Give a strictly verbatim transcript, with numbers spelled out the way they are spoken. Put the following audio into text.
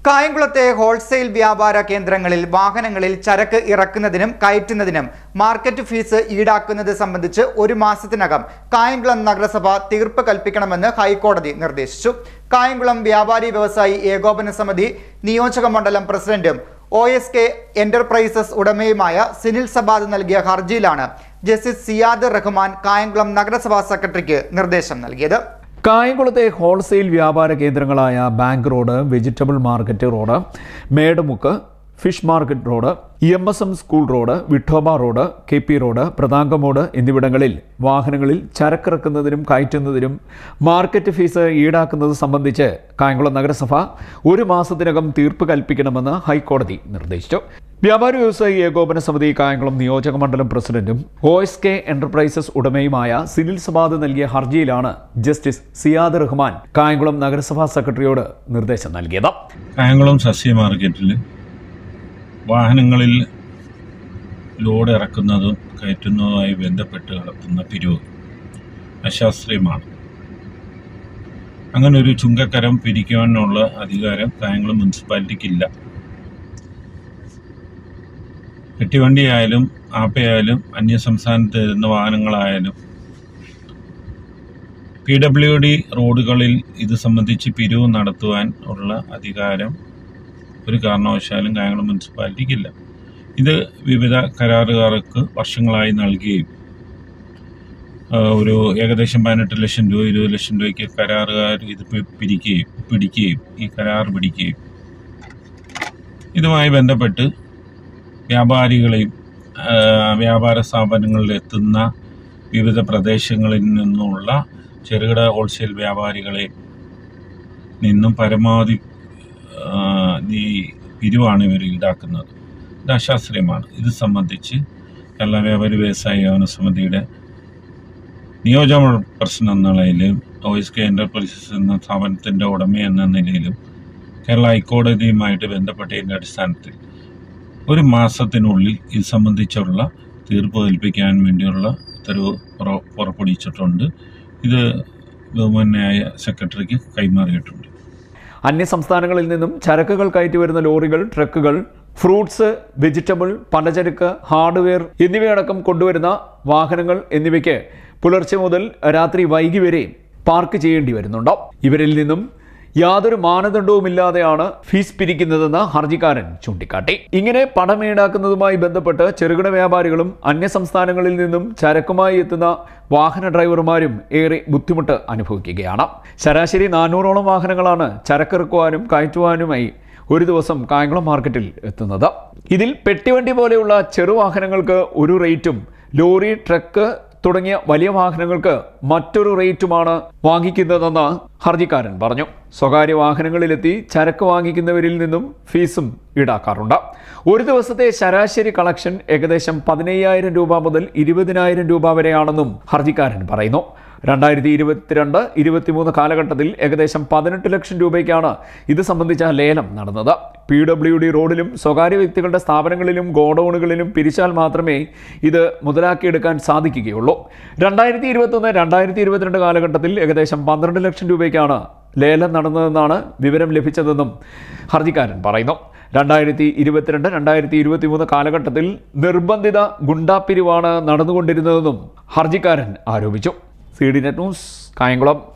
കായംകുളത്തെ wholesale വ്യാപാര കേന്ദ്രങ്ങളിൽ വാഹനങ്ങളിൽ ചരക്ക് ഇറക്കുന്നതിനും കയറ്റുന്നതിനും മാർക്കറ്റ് ഫീസ് ഈടാക്കുന്നത് സംബന്ധിച്ച് ഒരു മാസത്തിനകം കായംകുളം നഗരസഭ തീർപ്പ് കൽപ്പിക്കണമെന്ന് ഹൈക്കോടതി നിർദ്ദേശിച്ചു. കായംകുളം വ്യാപാരി വ്യവസായി ഏകോപന സമിതി നിയോജക മണ്ഡലം പ്രസിഡന്റും ഒ എസ് കെ എന്റർപ്രൈസസ് ഉടമയുമായ സിനിൽ സബാദ് നൽകിയ ഹർജിയിലാണ് ജസ്റ്റിസ് സിയാദ് റഹ്മാൻ കായംകുളം നഗരസഭാ സെക്രട്ടറിക്ക് നിർദ്ദേശം നൽകിയത്. കായംകുളത്തെ ഹോൾസെയിൽ വ്യാപാര കേന്ദ്രങ്ങളായ bank road, vegetable market road, Medamukku, fish market road, E M S M school road, Vithoba road, K P road, Prathangamoodu എന്നിവിടങ്ങളിൽ വാഹനങ്ങളിൽ ചരക്കിറക്കുന്നതിനും കയറ്റുന്നതിനും മാർക്കറ്റ് ഫീസ് ഈടാക്കുന്നത് സംബന്ധിച്ച് കായംകുളം നഗരസഭ ഒരു മാസത്തിനകം തീർപ്പ് കൽപ്പിക്കണമെന്ന് ഹൈക്കോടതി നിർദ്ദേശിച്ചു. വ്യാപാരി വ്യവസായി ഏകോപന സമിതി കായംകുളം നിയോജക മണ്ഡലം പ്രസിഡന്റും ഒ എസ് കെ എന്റർപ്രൈസസ് ഉടമയുമായ സിനിൽ സബാദ് നൽകിയ ഹർജിയിലാണ് ജസ്റ്റിസ് സിയാദ് റഹ്മാൻ കായംകുളം നഗരസഭാ സെക്രട്ടറിയോട് നിർദ്ദേശം നൽകിയത്. കായംകുളം സസ്യ മാർക്കറ്റിൽ വാഹനങ്ങളിൽ ലോഡ് ഇറക്കുന്നതും കയറ്റുന്നതുമായി ബന്ധപ്പെട്ട് നടത്തുന്ന പിരിവ് അശാസ്ത്രീയമാണ്. അങ്ങനെ ഒരു ചുങ്കക്കരം പിരിക്കുവാനുള്ള അധികാരം കായംകുളം മുനിസിപ്പാലിറ്റിക്കില്ല. പെട്ടിവണ്ടിയായാലും ആപ്പയായാലും അന്യസംസ്ഥാനത്ത് വരുന്ന വാഹനങ്ങളായാലും പി ഡബ്ല്യു ഡി റോഡുകളിൽ ഇത് സംബന്ധിച്ച് പിരിവ് നടത്തുവാൻ ഉള്ള അധികാരം ഒരു കാരണവശാലും കായംകുളം മുനിസിപ്പാലിറ്റിക്കില്ല. ഇത് വിവിധ കരാറുകാർക്ക് വർഷങ്ങളായി നൽകുകയും ഒരു ഏകദേശം പതിനെട്ട് ലക്ഷം രൂപ ഇരുപത് ലക്ഷം രൂപയ്ക്ക് കരാറുകാർ ഇത് പിരിക്കുകയും പിടിക്കുകയും ഈ കരാർ പിടിക്കുകയും ഇതുമായി ബന്ധപ്പെട്ട് വ്യാപാരികളെയും വ്യാപാര സ്ഥാപനങ്ങളിൽ എത്തുന്ന വിവിധ പ്രദേശങ്ങളിൽ നിന്നുള്ള ചെറുകിട ഹോൾസെയിൽ വ്യാപാരികളെ നിന്നും പരമാവധി ഈ പിരിവാണ് ഇവർ ഈടാക്കുന്നത്. ഇത് അശാസ്ത്രീയമാണ്. ഇത് സംബന്ധിച്ച് കേരള വ്യാപാരി വ്യവസായ ഏകോപന സമിതിയുടെ നിയോജക പ്രശ്നം എന്ന നിലയിലും ഒ എസ് കെ എന്റർപ്രൈസസ് എന്ന സ്ഥാപനത്തിൻ്റെ ഉടമ എന്ന നിലയിലും കേരള ഹൈക്കോടതിയുമായിട്ട് ബന്ധപ്പെട്ടതിൻ്റെ അടിസ്ഥാനത്തിൽ ഒരു മാസത്തിനുള്ളിൽ ഇത് സംബന്ധിച്ചുള്ള തീർപ്പ് കൽപ്പിക്കാൻ വേണ്ടിയുള്ള ഉത്തരവ് പുറപ്പെടുവിച്ചിട്ടുണ്ട്. ഇത് ബഹുമാന്യനായ സെക്രട്ടറിക്ക് കൈമാറിയിട്ടുണ്ട്. അന്യസംസ്ഥാനങ്ങളിൽ നിന്നും ചരക്കുകൾ കയറ്റി വരുന്ന ലോറികൾ, ട്രക്കുകൾ, ഫ്രൂട്ട്സ്, വെജിറ്റബിൾ, പലചരക്ക്, ഹാർഡ്വെയർ എന്നിവയടക്കം കൊണ്ടുവരുന്ന വാഹനങ്ങൾ എന്നിവയ്ക്ക് പുലർച്ചെ മുതൽ രാത്രി വൈകി വരെ പാർക്ക് ചെയ്യേണ്ടി വരുന്നുണ്ട്. ഇവരിൽ നിന്നും യാതൊരു മാനദണ്ഡവുമില്ലാതെയാണ് ഫീസ് പിരിക്കുന്നതെന്ന് ഹർജിക്കാരൻ ചൂണ്ടിക്കാട്ടി. ഇങ്ങനെ പണം ഈടാക്കുന്നതുമായി ബന്ധപ്പെട്ട് ചെറുകിട വ്യാപാരികളും അന്യസംസ്ഥാനങ്ങളിൽ നിന്നും ചരക്കുമായി എത്തുന്ന വാഹന ഡ്രൈവർമാരും ഏറെ ബുദ്ധിമുട്ട് അനുഭവിക്കുകയാണ്. ശരാശരി നാനൂറോളം വാഹനങ്ങളാണ് ചരക്കിറക്കുവാനും കയറ്റുവാനുമായി ഒരു ദിവസം കായംകുളം മാർക്കറ്റിൽ എത്തുന്നത്. ഇതിൽ പെട്ടിവണ്ടി പോലെയുള്ള ചെറുവാഹനങ്ങൾക്ക് ഒരു റേറ്റും ലോറി, ട്രക്ക് തുടങ്ങിയ വലിയ വാഹനങ്ങൾക്ക് മറ്റൊരു റേറ്റുമാണ് വാങ്ങിക്കുന്നതെന്ന് ഹർജിക്കാരൻ പറഞ്ഞു. സ്വകാര്യ വാഹനങ്ങളിലെത്തി ചരക്ക് വാങ്ങിക്കുന്നവരിൽ നിന്നും ഫീസും ഈടാക്കാറുണ്ട്. ഒരു ദിവസത്തെ ശരാശരി കളക്ഷൻ ഏകദേശം പതിനയ്യായിരം രൂപ മുതൽ ഇരുപതിനായിരം രൂപ വരെയാണെന്നും ഹർജിക്കാരൻ പറയുന്നു. രണ്ടായിരത്തി ഇരുപത്തിരണ്ട് ഇരുപത്തിമൂന്ന് കാലഘട്ടത്തിൽ ഏകദേശം പതിനെട്ട് ലക്ഷം രൂപയ്ക്കാണ് ഇത് സംബന്ധിച്ച ലേലം നടന്നത്. പി ഡബ്ല്യു ഡി റോഡിലും സ്വകാര്യ വ്യക്തികളുടെ സ്ഥാപനങ്ങളിലും ഗോഡൌണുകളിലും പിരിച്ചാൽ മാത്രമേ ഇത് മുതലാക്കിയെടുക്കാൻ സാധിക്കുകയുള്ളൂ. രണ്ടായിരത്തി ഇരുപത്തൊന്ന് രണ്ടായിരത്തി ഇരുപത്തിരണ്ട് കാലഘട്ടത്തിൽ ഏകദേശം പന്ത്രണ്ട് ലക്ഷം രൂപയ്ക്കാണ് ലേലം നടന്നതെന്നാണ് വിവരം ലഭിച്ചതെന്നും ഹർജിക്കാരൻ പറയുന്നു. രണ്ടായിരത്തി ഇരുപത്തിരണ്ട് രണ്ടായിരത്തി ഇരുപത്തി മൂന്ന് കാലഘട്ടത്തിൽ നിർബന്ധിത ഗുണ്ടാപ്പിരിവാണ് നടന്നുകൊണ്ടിരുന്നതെന്നും ഹർജിക്കാരൻ ആരോപിച്ചു. C D net news, Kayamkulam.